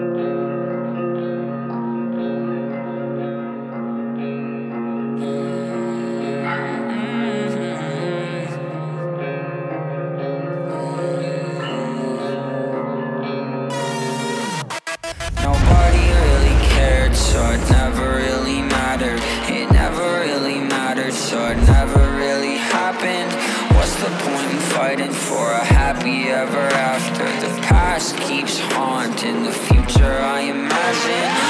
Nobody really cared, so it never really mattered. It never really mattered, so it never really happened. What's the point in fighting for a happy ever after? The past keeps haunting the future I imagine.